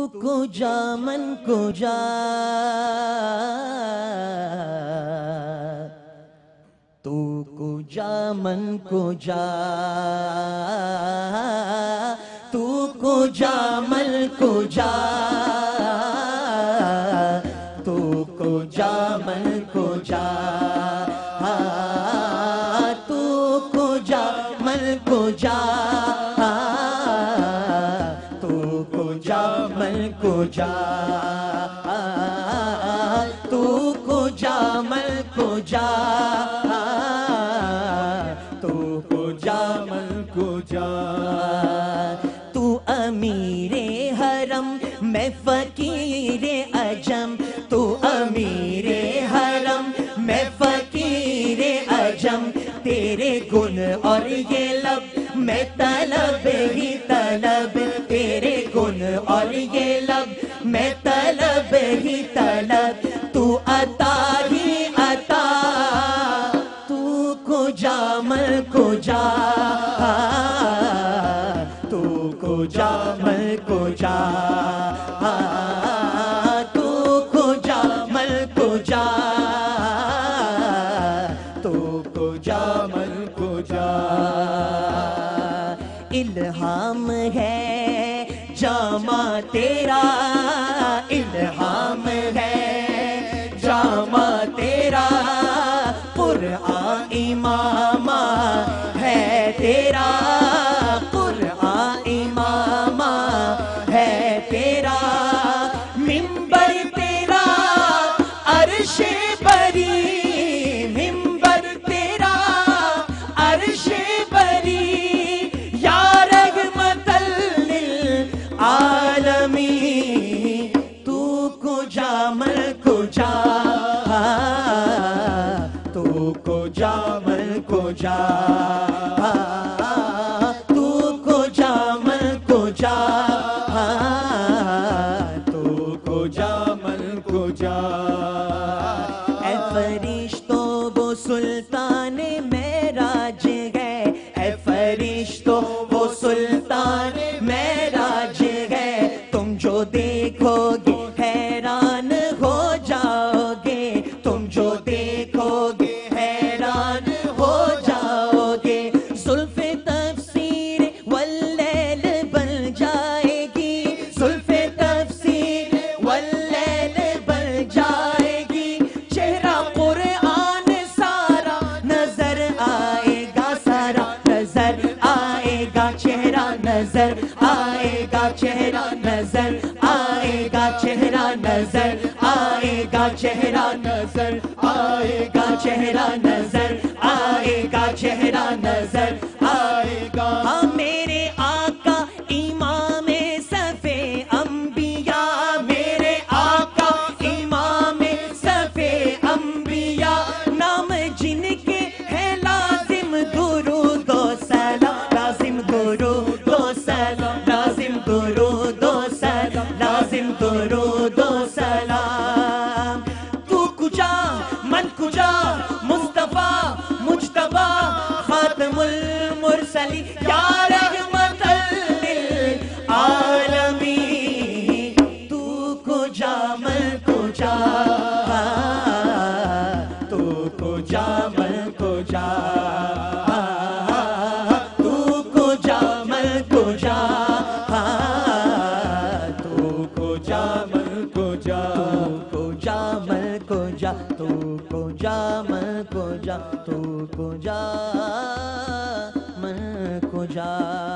کجا من کجا تو کجا من کجا تو کجا من کجا تو کجا من کجا تو کجا من کجا تو کجا من کجا تو کجا من کجا تو کجا من کجا تو امیر حرم میں فقیر عجم تو امیر حرم میں فقیر عجم تیرے گن اور یہ لب میں طلب ہی طلب تیرے گن اور یہ لب میں طلب ہی طلب تو عطا ہی عطا تو کجا من کجا تو کجا من کجا تو کجا من کجا تو کجا من کجا الہام ہے جامع تیرا الہام ہے جامع تیرا قرآن امامہ ہے تیرا قرآن امامہ ہے تیرا منبر تیرا عرش بری منبر تیرا عرش بری یا رحمت للعالمین تو کجا من کجا تو کجا من کجا تو کجا من کجا تو کجا من کجا اے فرشتوں وہ سلطان معراج ہے اے فرشتوں وہ سلطان معراج ہے تم جو دیکھو گے حیران ہو جاؤ گے تم جو دیکھو گے حیران ہو جاؤ گے زلف تفسیر واللیل بن جائے گی زلف تفسیر واللیل بن جائے گی چہرہ قرآن سارا نظر آئے گا سارا نظر آئے گا چہرہ نظر آئے گا چہرہ نظر آئے گا چہرہ نظر آئے گا چہرہ نظر آئے گا چہرہ نظر آئے گا چہرہ نظر آئے گا ہاں میرے آقا امام صف انبیاء میرے آقا امام صف انبیاء نام جن کے ہے لازم درود و سلام لازم درود و سلام لازم درود و سلام لازم درود و سلام تو کجا من کجا مصطفیٰ مجتبی خاتم المرسلین یا رحمت للعالمین تو کجا من کجا تو کجا من کجا تو کجا من کجا تو کجا من کجا تو کجا من کجا تو کجا من کجا تو کجا من کجا